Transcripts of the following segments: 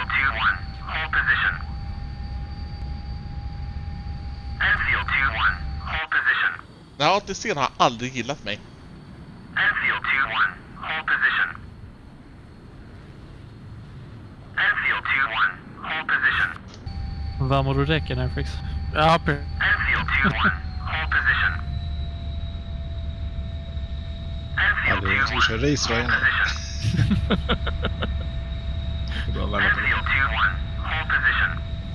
Enfield 2-1, hold position. Enfield 2-1, hold position. Ja, det ser har aldrig gillat mig. Enfield 2-1, hold position. Enfield 2-1, hold position. Vad må du räcka, Nerfix? Ja, Enfield 2-1, hold position. Ja, Enfield det är 2-1, vi kör race då hold igen. position. Det är bra att värma på Enfield 2-1, hold position.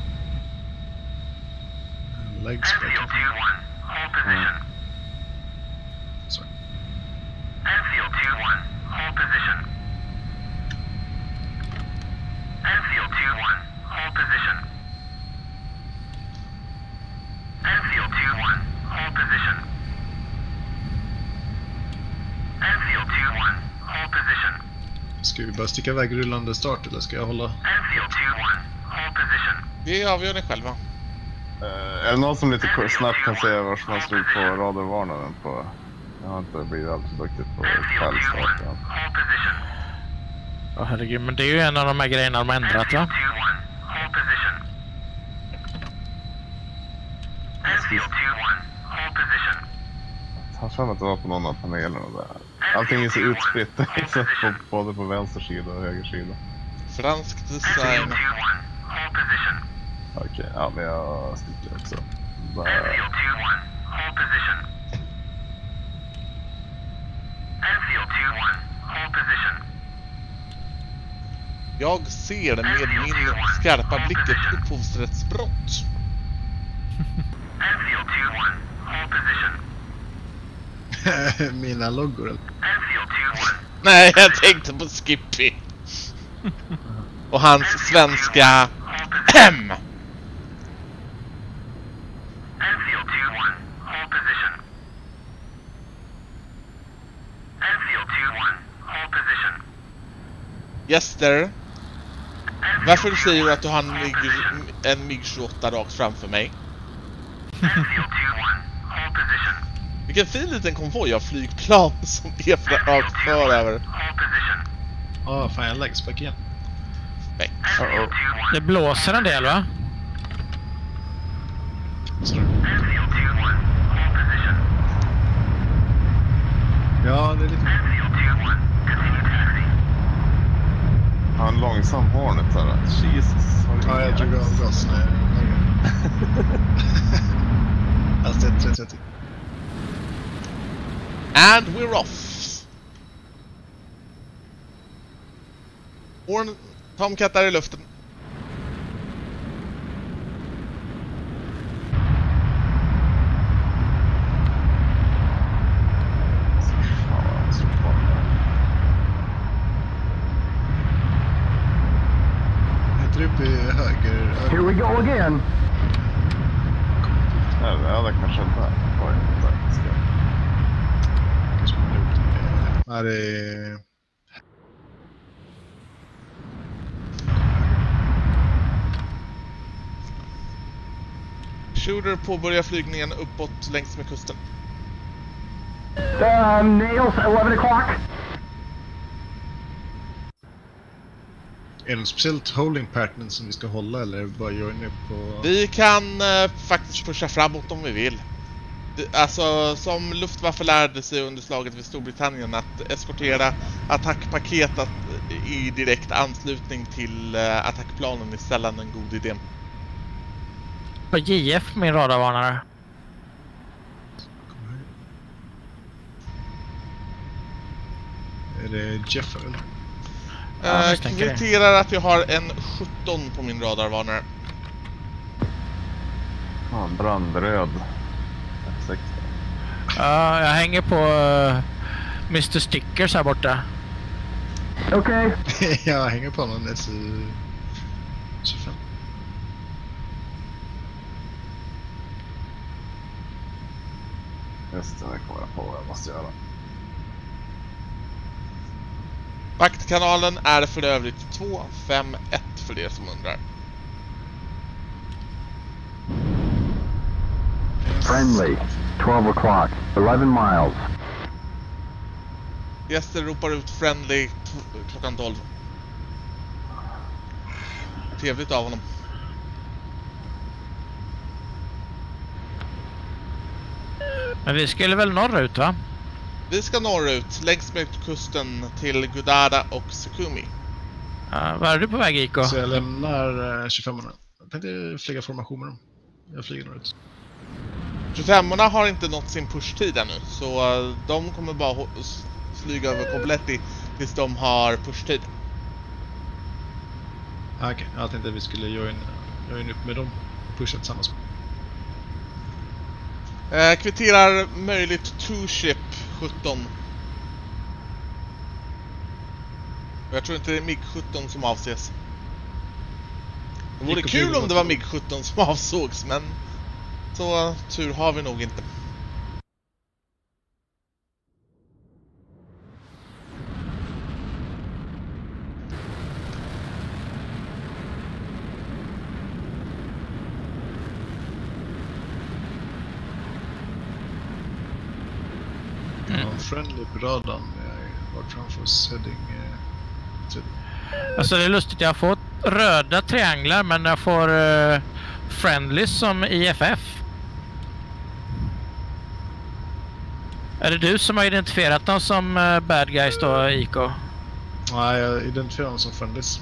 det. Legs Enfield 2-1, hold position. Sorry. Enfield 2-1, hold position. Enfield 2-1, hold position. Enfield 2-1, hold position. Enfield 2-1, hold position. Ska vi bara sticka iväg rullande start eller ska jag hålla? Enfield 2-1, hold position. Det avgör ni själva. Är det någon som lite snabbt kan säga var man slog på radarvarnaren på? Jag har inte blivit alltid duktig på Enfield 2-1, kallstart. hold position. Ja, herregud, men det är ju en av de här grejerna de har ändrat, va? Enfield 2-1, hold position. Enfield 2-1, hold position. Jag tror att det var på någon av panelerna där. Allting är så utspritt både på vänster sida och höger sida. Fransk Enfield design. 2-1, hold position. Okej, ja men jag sticker också. Där. Enfield 2-1, hold position. Enfield 2-1, hold position. Jag ser med min skarpa blick ett upphovsrättsbrott. Enfield 2-1, hold position. Mina loggor eller? Enfield 2-1, Nej, jag tänkte på Skippy. Och hans svenska hold position. hem. Enfield 2-1, hold position. Enfield 2-1, hold position. Gäster, varför säger du att du har en MiG-28 rakt framför mig? Enfield 2-1, hold position. Vilken fin liten konvoj av flygplan som är rakt för över. Hold position. Fan jag legsback igen. Nej. Enfield 2-1. Det blåser en del, va? Sorry. Enfield 2-1, hold position. Ja, det är lite... Enfield 2-1, continue taxi. Han har en långsam Hornet här. Jesus. Ja, jag drog av gasen. Hastighet 330. And we're off. Horn Tomcat är i luften. Heter upp i höger... Here we go again. Ja, det kanske inte är. Oj, där ska jag. Kanske man har gjort det. Här är... Shooter påbörjar flygningen uppåt längs med kusten. Nails, 11 o'clock. Är det något speciellt holding pattern som vi ska hålla eller bara gör ni på... Vi kan faktiskt pusha framåt om vi vill. Alltså, som Luftwaffe lärde sig under slaget vid Storbritannien att eskortera attackpaket i direkt anslutning till attackplanen är sällan en god idé. På JF, min radarvarnare. Är det Jeff eller? Ja, jag tänker det. Kvitterar att jag har en 17 på min radarvarnare. Ja, en brandröd. F16. Ja, jag hänger på Mr. Stickers här borta. Okay. Jag hänger på någon SU-25. Just det, det kommer jag på vad jag måste göra. Vaktkanalen är för övrigt 251 för er som undrar. Friendly, 12 o'clock, 11 miles. Gäster ropar ut friendly klockan 12. trevligt av honom. Men vi skulle väl norrut, va? Vi ska norrut, längs med kusten till Gudada och Sukumi. Var är du på väg, Iko? Så jag lämnar 25-orna. Jag tänkte flyga formation med dem. Jag flyger norrut. 25orna har inte nått sin pushtid ännu, så de kommer bara flyga över Kobletti tills de har pushtid. Okej, jag tänkte att vi skulle join upp med dem och pusha tillsammans. Kvitterar möjligt 2-ship 17. Jag tror inte det är MiG-17 som avses. Det vore kul om det var MiG-17 som avsågs, men så tur har vi nog inte. Friendly på radarn. Jag var framför oss heading 30. Alltså det är lustigt, jag får röda trianglar men jag får friendlies som IFF. Är det du som har identifierat dem som bad guys då, Iko? Nej, jag identifierar dem som friendlies.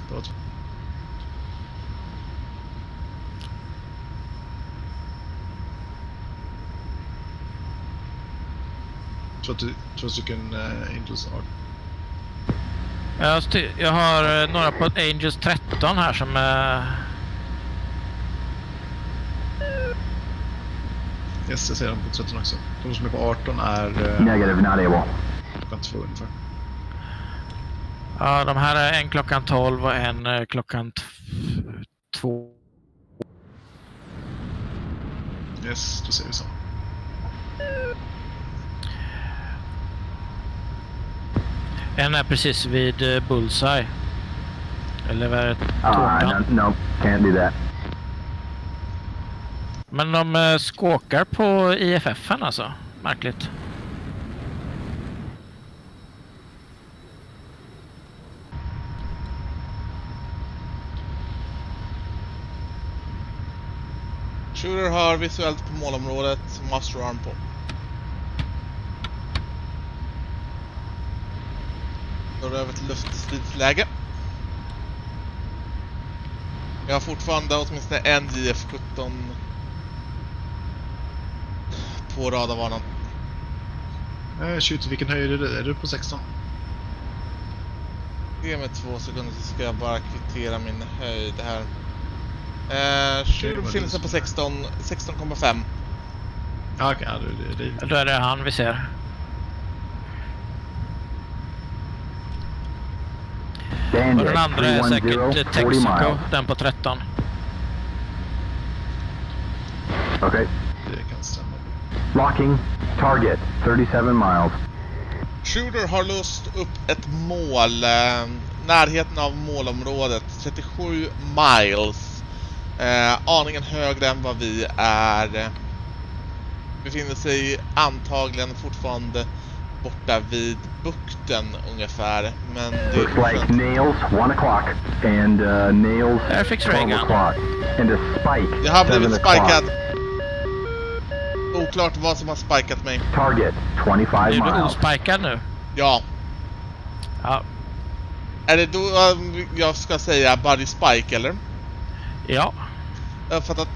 Två stycken Angels Art. Jag har några på Angels 13 här som Yes, jag ser dem på 13 också. De som är på 18 är Negative, not able. klockan 2 ungefär. Ja, de här är en klockan 12 och en klockan 2. Yes, då ser vi så. En är precis vid Bullseye. Eller vad är det? Tårtan. No, can't do that. Men de skåkar på IFF-en alltså. Märkligt. Shooter har visuellt på målområdet, master arm på. Då är det över till luftstridsläge. Jag har fortfarande åtminstone en JF-17 på radarvarnan. Shoot, vilken höjd är du? Är du på 16? Ge mig 2 sekunder så ska jag bara kvittera min höjd här. Shooter befinner sig på 16,5. Ja, okej, det Då är det han vi ser. Och den andra är säkert Texaco, den på 13. Okay. det kan stämma. Locking. Target. 37 miles. Shooter har låst upp ett mål närheten av målområdet, 37 miles. Aningen högre än vad vi är. Befinner sig antagligen fortfarande borta vid bukten ungefär, men det Looks like nails 1 o'clock and nails Airfix 12 Reagan. o'clock and a spike. jag har 7 blivit o'clock. spikad. Oklart vad som har spikat mig. Target 25 Är du miles. ospikad nu? Ja. Ja. Är det då jag ska säga Buddy Spike eller? Ja. Jag har fattat.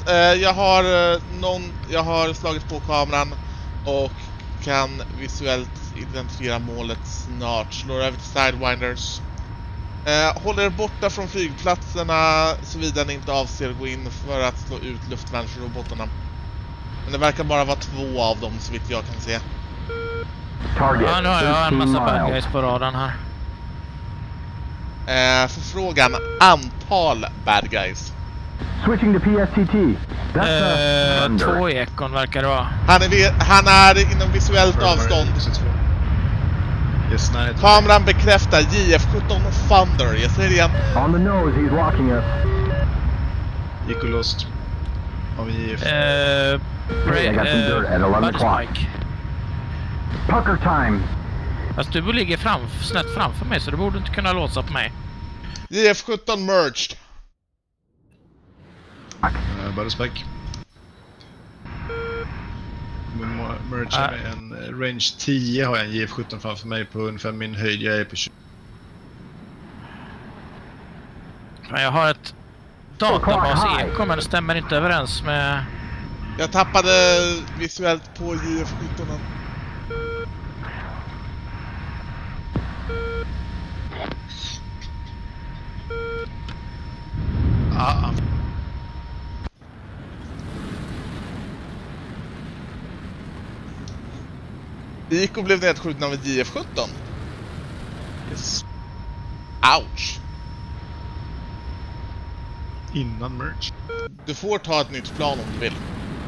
Jag har slagit på kameran och kan visuellt identifiera målet snart. Slår över till Sidewinders. Håller borta från flygplatserna såvida ni inte avser att gå in för att slå ut luftvärnsrobotarna. Men det verkar bara vara 2 av dem så vitt jag kan se. Target Ja, nu har jag en 13 massa bad miles. guys på radarn här. Förfrågan, antal bad guys. Switching to PSTT. That's a thunder. 2 ekon verkar det vara. Han är inom visuellt avstånd. Yes, nej. Kameran bekräftar JF-17 Thunder. Jag säger det igen. On the nose, he's locking us. Gick och låst. Av IF. I got some dirt at 11 Buddy o'clock. Spike. Pucker time. Fast du ligger snett framför mig så du borde inte kunna låsa på mig. JF-17 merged. Butterspike. Merge med en range 10 har jag en JF17 framför mig på ungefär min höjd. Jag är på 20. Men jag har ett databas-eko, men det stämmer inte överens med... Jag tappade visuellt på JF17. Iko blev nedskjuten av ett JF17. Yes. Ouch. Innan merge. Du får ta ett nytt plan om du vill.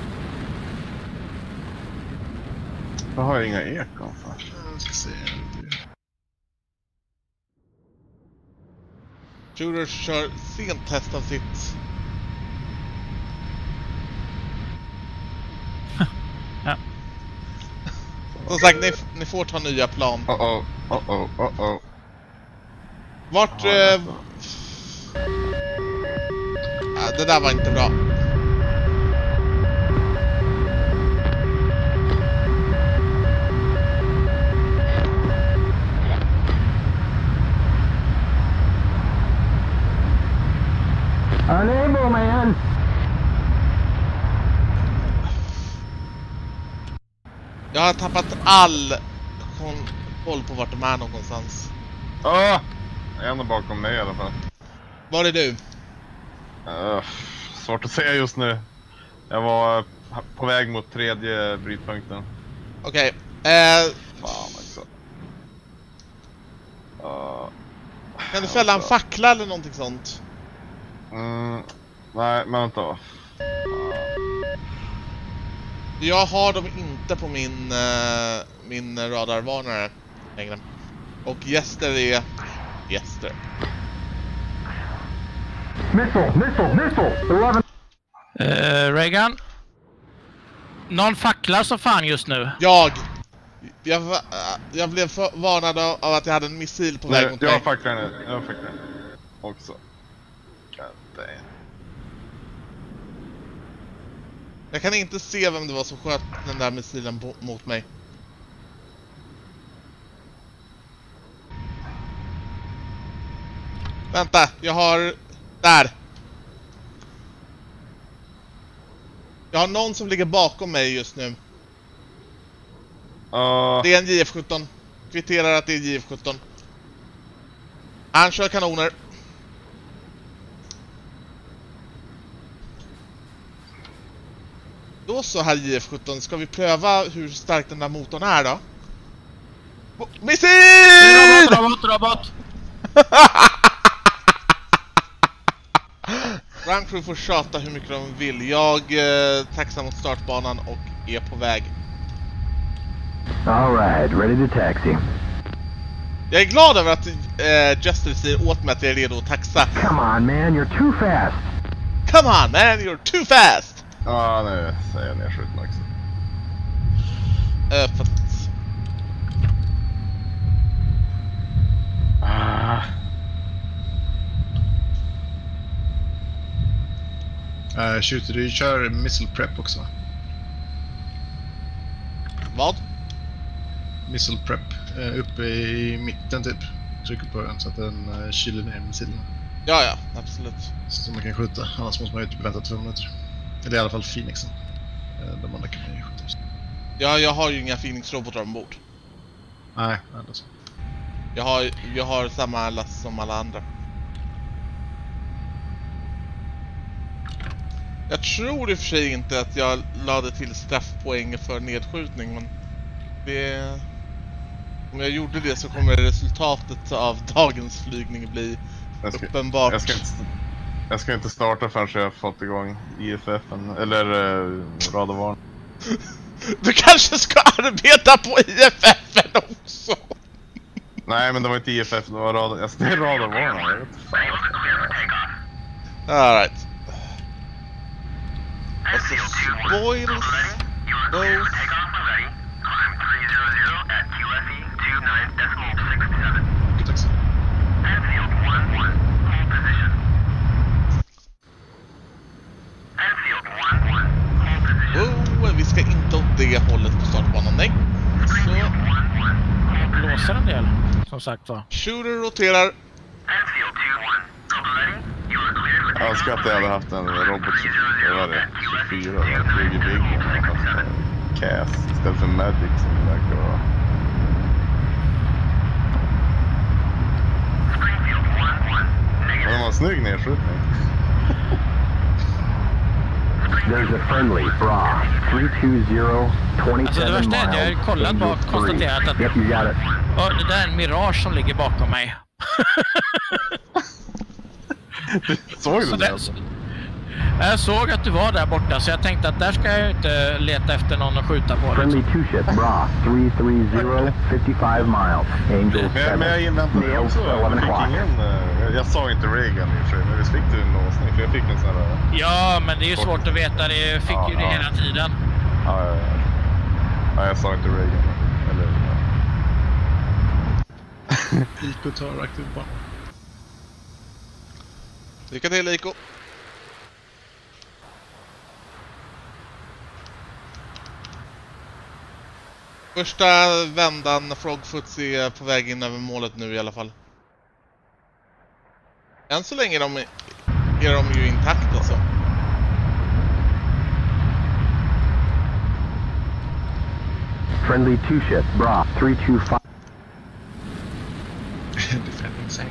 Då har jag inga ekon för. Jag ska se. Shooter kör sent test av sitt... Ja. Som sagt, ni får ta nya plan. Vart... det där var inte bra. Unable, man. Jag har tappat all koll på vart de är någonstans. Jag är ändå bakom mig i alla fall. Var är du? Svårt att säga just nu. Jag var på väg mot tredje brytpunkten. Okej. Fan också. Kan du fälla en fackla eller någonting sånt? Nej, men vänta. Jag har dem inte på min radarvarnare längre. Och Jester är Jester. Missile. 11. Reagan? Någon facklar så fan just nu. Jag blev varnad av att jag hade en missil på väg mot mig. Jag facklar nu. Jag facklar också. God damn. Jag kan inte se vem det var som sköt den där missilen mot mig. Vänta, jag har... Där! Jag har någon som ligger bakom mig just nu. Det är en JF17. Kvitterar att det är JF17. Han kör kanoner. Då så, här JF17, ska vi pröva hur stark den där motorn är då? Missil! Robot! Ground Crew får tjata hur mycket de vill. Jag taxar mot startbanan och är på väg. All right, ready to taxi. Jag är glad över att Jester säger åt mig att jag är redo att taxa. Come on, man, you're too fast. Come on, man, you're too fast! Nu säger jag nedskjuten också. Shooter, du kör missile prep också, va? Vad? Missile prep. Uppe i mitten typ. Trycker på den så att den kyler ner missilerna. Ja, absolut. Så man kan skjuta, annars måste man ju typ vänta 2 minuter. Eller i alla fall Phoenixen. De andra kan man ju skjuta. Ja, jag har ju inga Phoenix-robotar ombord. Nej, det så. Jag har samma last som alla andra. Jag tror i och för sig inte att jag lade till straffpoäng för nedskjutning, men om jag gjorde det så kommer resultatet av dagens flygning bli uppenbart. Jag ska inte starta förrän jag har fått igång IFF-en, eller radarvarn. Du kanske ska arbeta på IFF-en också! Nej, men det var inte IFF, det var radar. Det är radarvarn. Jag vet inte fan. Alright. SEAL 2-1, Spoils. you are clear for takeoff when ready. Climb 300 at QFE 29.67. Tack så. SEAL 1-1, hold position. sagt var. Shooter roterar. Enfield 2-1. Copy ready. You are cleared with... Jag önskar att jag hade haft en robot som var det 24 och flyger Viggen och haft Cast istället för Magic som det verkar vara. Springfield 1-1. Men det var en snygg nedskjutning. There's a friendly, Bra. 320, 27 Alltså det värsta är att jag har kollat Angel och konstaterat att Yep, you got it. det där är en Mirage som ligger bakom mig. Såg du Så det? jag såg att du var där borta så jag tänkte att där ska jag inte leta efter någon att skjuta på. Friendly 2-ship, Bra. 330, 55 miles. Angel 7. Men jag inväntade det också. Jag fick ingen... Jag sa inte Reagan i och för sig, men visst fick du en låsning? För jag fick en sån här... Ja, men det är ju svårt att veta. Det fick ju det hela tiden. Ja. Nej, jag sa inte Reagan. Eller... IK tar aktiv på. Lycka till, Iko. Första vändan Frogfoots är på väg in över målet nu i alla fall. Än så länge är de ju intakt alltså. Friendly 2-ship, Bra. 325. Defending same.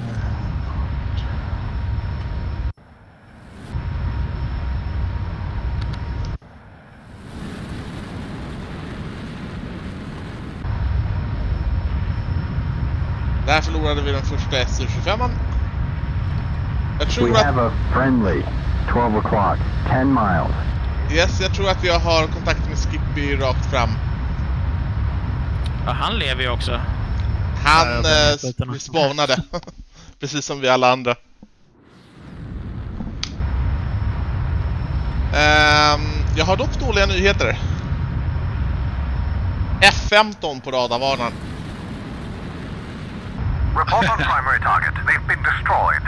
Där förlorade vi den första SU-25. Jag tror We att... have a friendly. 12 o'clock. 10 miles. Yes, jag tror att jag har kontakt med Skippy rakt fram. Ja, han lever ju också. Han Ja, spawnade. Precis som vi alla andra. Jag har dock dåliga nyheter. F-15 på radarvarnaren. Report on primary target. They've been destroyed.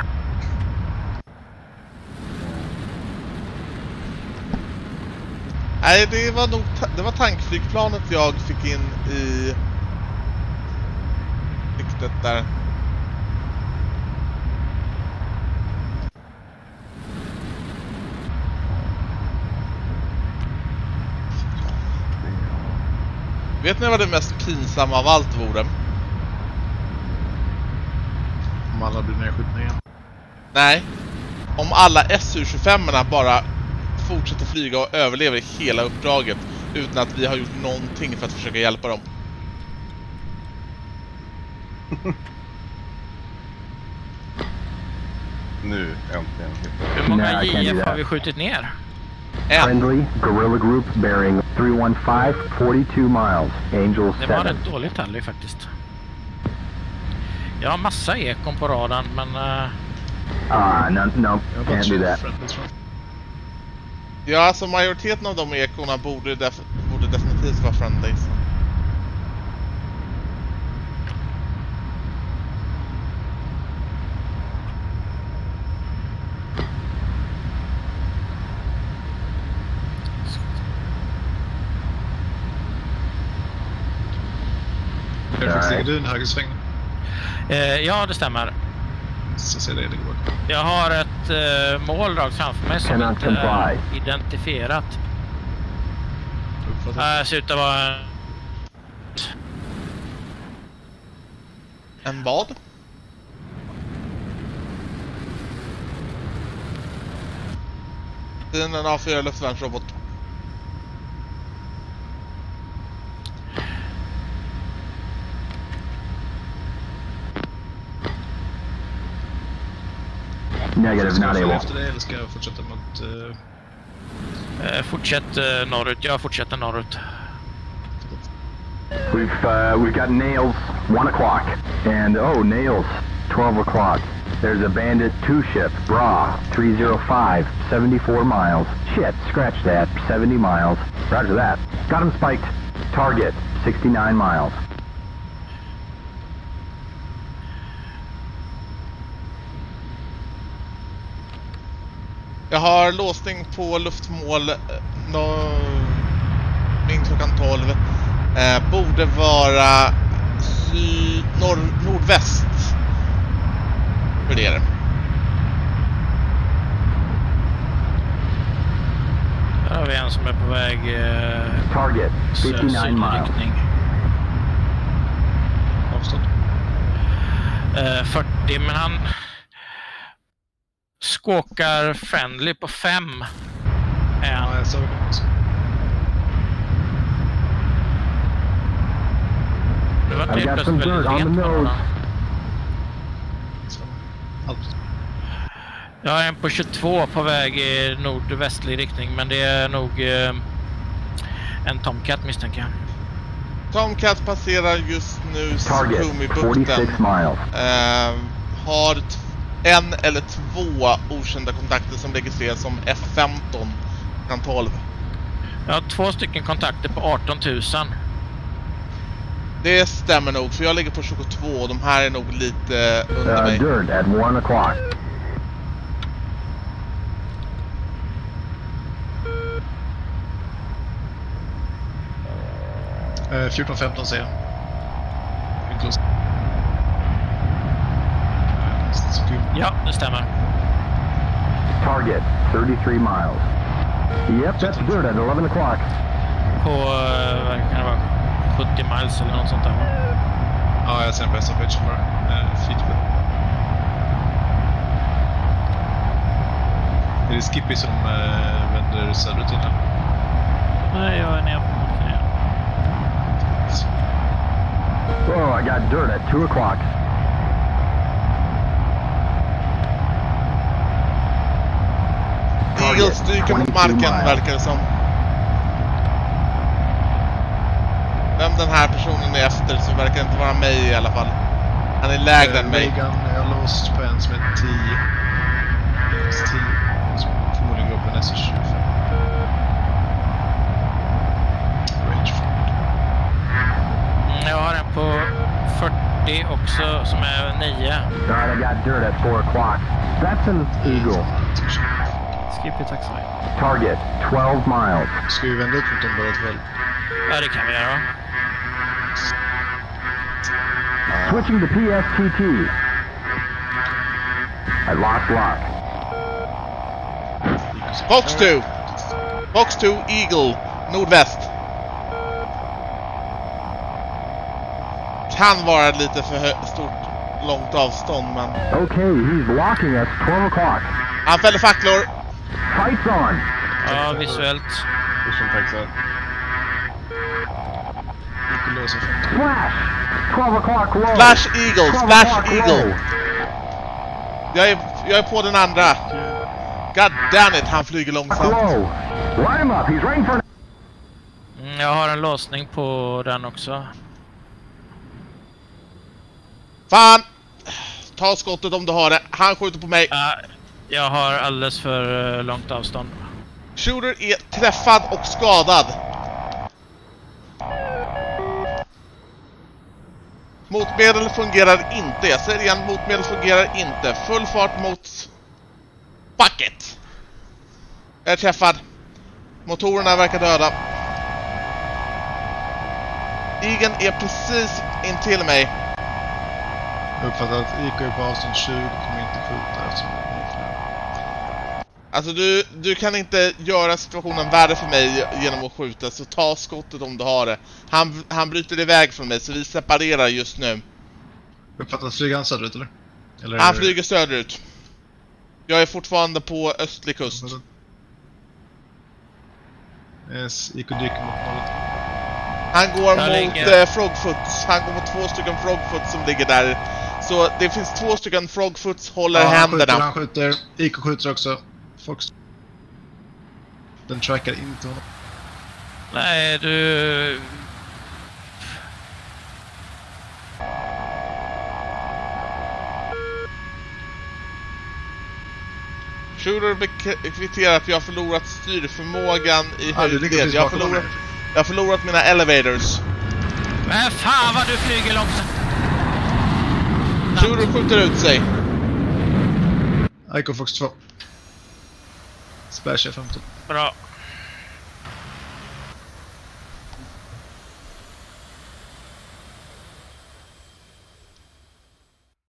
Nej, det var tankflygplanet jag fick in i riktigt där. Vet ni vad det mest pinsamma av allt vore? Om alla blir nedskjutna igen. Nej. Om alla SU-25-erna bara fortsätter flyga och överlever hela uppdraget utan att vi har gjort någonting för att försöka hjälpa dem. Nu, äntligen. Hur många Nej, jag kan JF inte har det. vi skjutit ner? En. Friendly, guerrilla group bearing 315, 42 miles. Angel Det var 7. rätt dåligt tally faktiskt. Jag har massa ekon på radarn men... No, Jag har bara can't do that. friendlies från. Ja, alltså majoriteten av de ekorna borde definitivt vara friendlies. Airfax, ligger du i en höger sväng? ja, det stämmer. Så ser det ligger bak. Jag har ett mål rakt framför mig som Cannot inte är comply. identifierat. Uppfattat. Det ser ut att vara... En vad? Det är en A4 luftvärnsrobot. Negative, Ska not jag följa able. efter dig eller ska jag fortsätta mot... fortsätt norrut. Jag fortsätter norrut. We've got nails, 1 o'clock. And, nails, 12 o'clock. There's a bandit 2-ship, Bra, 305, 74 miles. Shit, scratch that, 70 miles. Roger that. Got him spiked. Target, 69 miles. Jag har låsning på luftmål min klockan 12. Borde vara nordväst för er. Här har vi en som är på väg Target, 59 miles. sydriktning. Avstånd. 40, men han skåkar friendly på 5. Ja, jag såg det också. Det var I helt got plötsligt some väldigt dirt on the rent på nose. honom. Allt. Jag har en på 22 på väg i nordvästlig riktning, men det är nog en Tomcat misstänker jag. Tomcat passerar just nu Target, Sukumi-bukten. 46 miles. Har en eller två okända kontakter som registreras som F15 kan 12. Jag har 2 stycken kontakter på 18 000. Det stämmer nog, för jag ligger på 22 och de här är nog lite under mig. Dirt at 1 o'clock. Eh, 14-15 ser jag. Inklusive. Ja, det stämmer. Target, 33 miles. Yep, that's dirt at 11 o'clock. På, vad kan det vara, 70 miles eller något sånt där. Ja, jag ser en på SFH bara. Feedback. Är det Skippy som vänder söderut innan? Nej, jag är nere på marken igen. Oh, I got dirt at 2 o'clock. Eagles stryker mot marken, verkar det som. Vem den här personen är efter så verkar inte vara mig i alla fall. Han är lägre än mig. Reagan är låst på en som är 10. 10. Som förmodligen går på en SR25. Range forward. Jag har en på 40 också som är 9. Alright, I got dirt at 4 o'clock. That's an Eagle. Skippy, tack så mycket. Target, 12 miles. Ska vi vända ut mot dem båda två? Ja, det kan vi göra. Switching to PSTT. I lost lock. Fox 2! Fox 2, Eagle, nordväst. Kan vara lite för stort, långt avstånd, men... Okay, he's locking us 12 o'clock. Han fäller facklor. Fights on. Ja, visuellt. Vision Texas. Inte låsa 15. Flash. 12 o'clock low. Splash Eagle, 12 Splash o'clock Eagle. low. Jag är på den andra. God damn it, han flyger långsamt. Low. Line him up. He's waiting for... Jag har en låsning på den också. Fan! Ta skottet om du har det. Han skjuter på mig. Jag har alldeles för långt avstånd. Shooter är träffad och skadad. Motmedel fungerar inte. Jag säger igen, motmedel fungerar inte. Full fart mot... Fuck it! Jag är träffad. Motorerna verkar döda. Igen är precis intill mig. Jag uppfattar att IK är på avstånd 20 kommer inte skjuta eftersom det är fler. Alltså du kan inte göra situationen värre för mig genom att skjuta, så ta skottet om du har det. Han bryter iväg från mig, så vi separerar just nu. Jag uppfattar att flyger han söderut eller? Han flyger söderut. Jag är fortfarande på östlig kust. Yes, IK dyker mot målet. Han går Jag mot ligger. Frogfoots. Han går mot 2 stycken Frogfoots som ligger där. Så det finns 2 stycken Frogfoots, håller händerna. Han skjuter. IK skjuter också. Fox. Den trackar inte honom. Nej, du... Shooter kvitterar att jag har förlorat styrförmågan i Ja, det ligger höjdled. precis Jag har bakom förlorat mina elevators. Men fan vad du flyger långsamt! Shooter skjuter ut sig. IK Fox 2. Splash är 15. Bra.